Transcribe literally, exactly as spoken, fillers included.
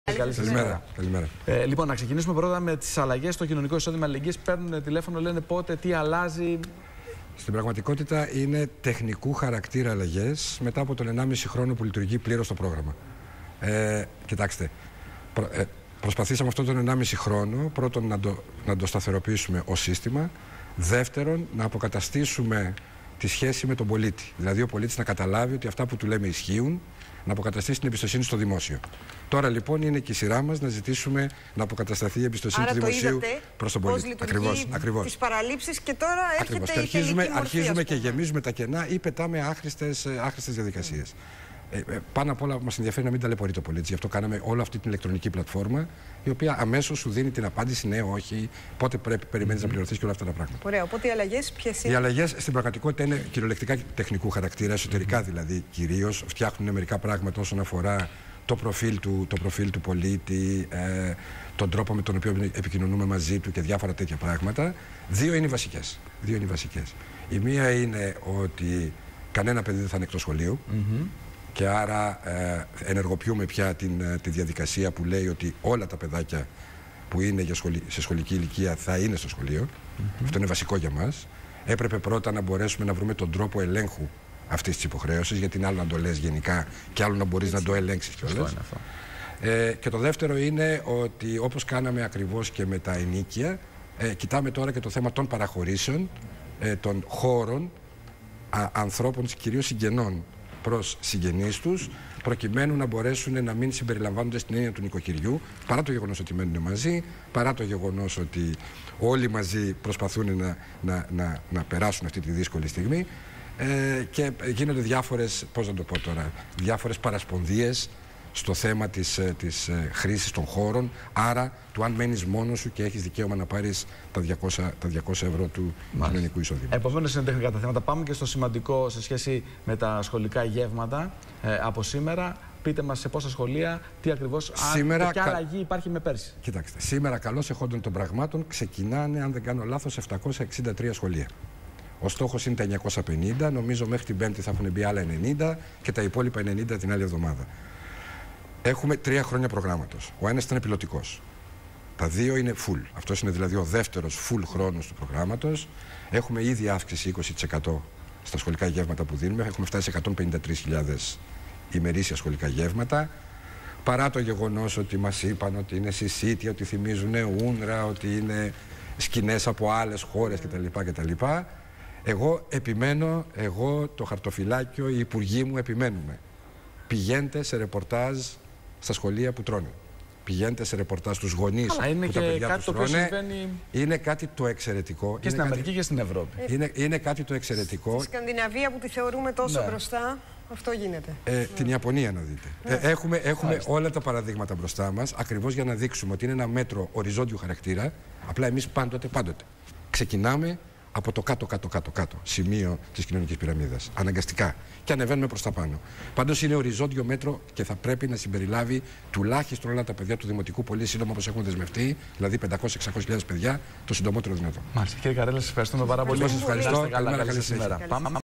Καλή σας Καλημέρα. Καλημέρα. Ε, λοιπόν, να ξεκινήσουμε πρώτα με τις αλλαγές στο κοινωνικό εισόδημα αλληλεγγύης. Παίρνουν τηλέφωνο, λένε πότε, τι αλλάζει. Στην πραγματικότητα είναι τεχνικού χαρακτήρα αλλαγές μετά από τον ενάμιση χρόνο που λειτουργεί πλήρως το πρόγραμμα. Ε, κοιτάξτε, προ, ε, προσπαθήσαμε αυτόν τον ενάμιση χρόνο πρώτον να το, να το σταθεροποιήσουμε ως σύστημα, δεύτερον να αποκαταστήσουμε τη σχέση με τον πολίτη. Δηλαδή ο πολίτης να καταλάβει ότι αυτά που του λέμε ισχύουν, να αποκαταστήσει την εμπιστοσύνη στο δημόσιο. Τώρα λοιπόν είναι και η σειρά μας να ζητήσουμε να αποκατασταθεί η εμπιστοσύνη Άρα του δημοσίου προς τον πολίτη. Ακριβώς, ακριβώς. Τις παραλήψεις και τώρα έρχεται ακριβώς. η Και αρχίζουμε, τελική μορφή, αρχίζουμε και γεμίζουμε τα κενά ή πετάμε άχρηστες, άχρηστες διαδικασίες. Ε, ε, πάνω απ' όλα μας ενδιαφέρει να μην ταλαιπωρεί το πολίτη. Γι' αυτό κάναμε όλη αυτή την ηλεκτρονική πλατφόρμα, η οποία αμέσως σου δίνει την απάντηση ναι, όχι, πότε πρέπει, περιμένεις mm-hmm. να πληρωθείς και όλα αυτά τα πράγματα. Ωραία. Οπότε οι αλλαγές ποιες είναι? Οι αλλαγές στην πραγματικότητα είναι κυριολεκτικά τεχνικού χαρακτήρα, εσωτερικά mm-hmm. δηλαδή κυρίως. Φτιάχνουν μερικά πράγματα όσον αφορά το προφίλ του, το προφίλ του πολίτη, ε, τον τρόπο με τον οποίο επικοινωνούμε μαζί του και διάφορα τέτοια πράγματα. Δύο είναι οι βασικές. Δύο είναι οι βασικές. Η μία είναι ότι κανένα παιδί δεν θα είναι εκτός σχολείου. Mm-hmm. Και άρα ε, ενεργοποιούμε πια την, τη διαδικασία που λέει ότι όλα τα παιδάκια που είναι για σχολη, σε σχολική ηλικία θα είναι στο σχολείο. Mm-hmm. Αυτό είναι βασικό για μας. Έπρεπε πρώτα να μπορέσουμε να βρούμε τον τρόπο ελέγχου αυτής της υποχρέωσης, γιατί είναι άλλο να το λες γενικά και άλλο να μπορείς να το ελέγξεις κιόλας. Ε, και το δεύτερο είναι ότι όπως κάναμε ακριβώς και με τα ενίκια, ε, κοιτάμε τώρα και το θέμα των παραχωρήσεων, ε, των χώρων α, ανθρώπων, κυρίως συγγενών, προς συγγενείς τους, προκειμένου να μπορέσουν να μην συμπεριλαμβάνονται στην έννοια του νοικοκυριού, παρά το γεγονός ότι μένουν μαζί, παρά το γεγονός ότι όλοι μαζί προσπαθούν να, να, να, να περάσουν αυτή τη δύσκολη στιγμή ε, και γίνονται διάφορες, πώς να το πω τώρα, διάφορες παρασπονδίες στο θέμα της, της χρήσης των χώρων, άρα του αν μένεις μόνος σου και έχεις δικαίωμα να πάρεις τα διακόσια, τα διακόσια ευρώ του κοινωνικού εισοδήματος. Επομένως είναι τεχνικά τα θέματα. Πάμε και στο σημαντικό σε σχέση με τα σχολικά γεύματα ε, από σήμερα. Πείτε μας σε πόσα σχολεία, τι ακριβώς, σήμερα, αν, ποια κα... αλλαγή υπάρχει με πέρσι. Κοιτάξτε, σήμερα καλώς εχόντων των πραγμάτων ξεκινάνε, αν δεν κάνω λάθος, επτακόσια εξήντα τρία σχολεία. Ο στόχος είναι τα εννιακόσια πενήντα, νομίζω μέχρι την Πέμπτη θα έχουν μπει άλλα ενενήντα και τα υπόλοιπα ενενήντα την άλλη εβδομάδα. Έχουμε τρία χρόνια προγράμματος. Ο ένας ήταν πιλωτικός. Τα δύο είναι full. Αυτός είναι δηλαδή ο δεύτερος full χρόνος του προγράμματος. Έχουμε ήδη αύξηση είκοσι τοις εκατό στα σχολικά γεύματα που δίνουμε. Έχουμε φτάσει σε εκατόν πενήντα τρεις χιλιάδες ημερήσια σχολικά γεύματα. Παρά το γεγονός ότι μας είπαν ότι είναι συσίτια, ότι θυμίζουν ούνρα, ότι είναι σκηνές από άλλες χώρες κτλ. κτλ. Εγώ επιμένω, εγώ το χαρτοφυλάκιο, οι υπουργοί μου επιμένουμε. Πηγαίνετε σε ρεπορτάζ στα σχολεία που τρώνε. Πηγαίνετε σε ρεπορτάζ στους γονείς που είναι τα και παιδιά κάτι τους το τρώνε. συμβαίνει... Είναι κάτι το εξαιρετικό. Και στην Αμερική και στην Ευρώπη. Είναι, είναι κάτι το εξαιρετικό. Στη Σκανδιναβία που τη θεωρούμε τόσο ναι. μπροστά, αυτό γίνεται. Ε, ναι. Την Ιαπωνία να δείτε. Ναι. Ε, έχουμε έχουμε όλα τα παραδείγματα μπροστά μας, ακριβώς για να δείξουμε ότι είναι ένα μέτρο οριζόντιου χαρακτήρα. Απλά εμείς πάντοτε, πάντοτε ξεκινάμε από το κάτω-κάτω-κάτω-κάτω σημείο της κοινωνικής πυραμίδας. Αναγκαστικά. Και ανεβαίνουμε προς τα πάνω. Πάντως είναι οριζόντιο μέτρο και θα πρέπει να συμπεριλάβει τουλάχιστον όλα τα παιδιά του Δημοτικού πολύ σύντομα όπως έχουν δεσμευτεί, δηλαδή πεντακόσιες με εξακόσιες χιλιάδες παιδιά, το συντομότερο δυνατό. Μάλιστα. Κύριε Καρέλα, σας ευχαριστούμε πάρα πολύ. Σας ευχαριστώ. Καλή σήμερα.